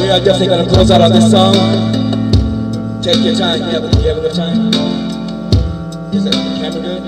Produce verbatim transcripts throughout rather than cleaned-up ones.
we are definitely going to close out on this song. Take your time. You have, you have a good time? Is that the camera good?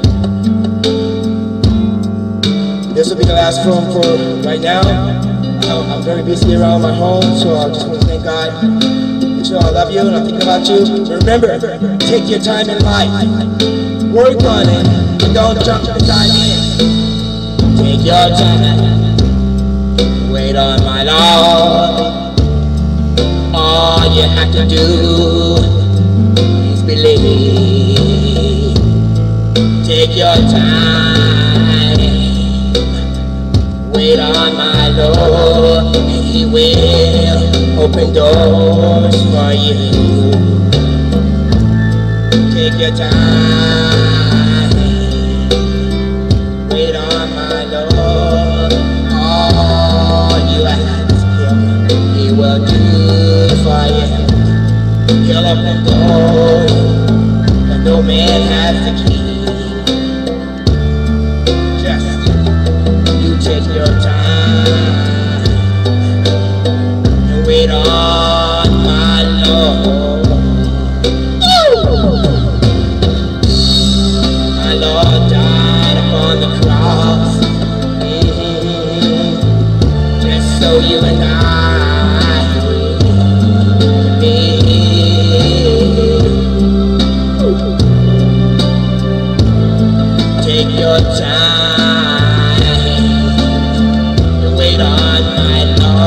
This will be the last film for right now. Um, I'm very busy around my home, so I just want to thank God. So I love you and I think about you. Remember, take your time in life. Work on it, but don't jump the time in. Take your time. Wait on my Lord. All you have to do is believe. Take your time. Wait on my Lord, and He will open doors for you. Take your time. Wait on my Lord. All you ask Him, He will do for you. He'll open doors that no man has the key. Take your time and wait on my Lord. My Lord died upon the cross, mm-hmm. just so you and I could be. Take your time. Wait on my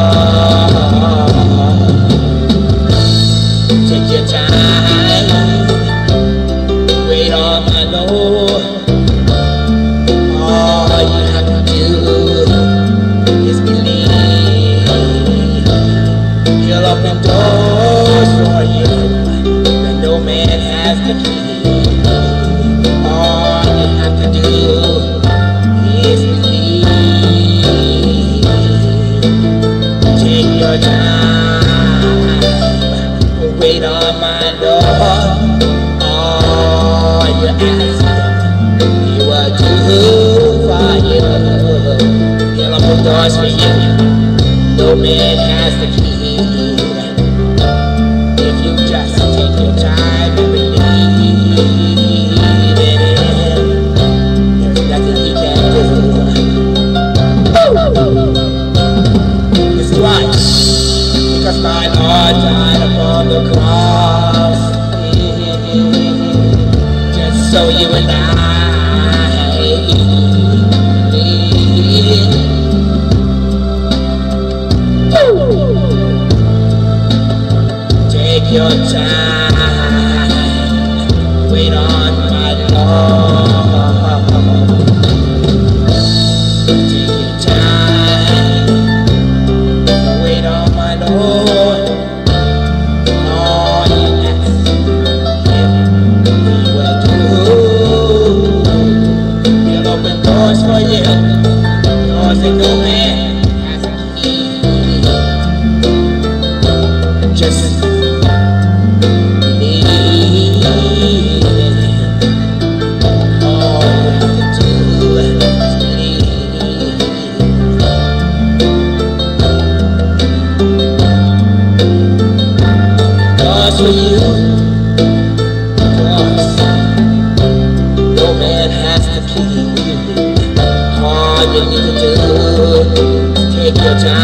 Lord. Take your time. Wait on my Lord. All you have to do is believe. He'll open doors for you that no man has the key. All you have to do is believe. Take your time, wait on my Lord. All you ask Him, He will do for you. He'll open doors for you. No man has the key. If you just take your time and believe in Him, there's nothing He can do. Why? Because my Lord died upon the cross, mm-hmm. just so you and I. Mm-hmm. Take your time, wait on my Lord. Take your time. Wait on my Lord. All you ask Him, He will do. He'll open doors for you. Doors that no man has a key. Just believe. All you have to do is believe. For you, cause no man has the key. All you need to do is take your time.